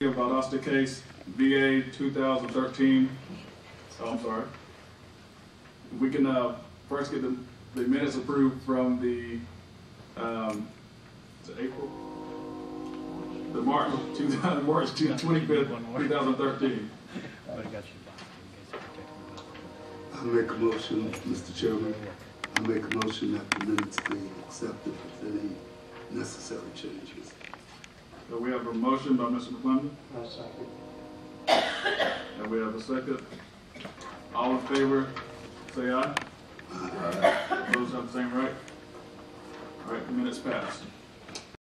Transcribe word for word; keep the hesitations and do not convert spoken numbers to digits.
Valdosta case, V A two thousand thirteen. Oh, I'm sorry. We can uh, first get the, the minutes approved from the um, is it April, the March two thousand March twenty-fifth, two thousand thirteen. I make a motion, Mister Chairman. I make a motion that the minutes be accepted with any necessary changes. So we have a motion by Mister McClendon. I'll second. And we have a second. All in favor, say aye. Aye. Those have the same right. All right, the minutes passed.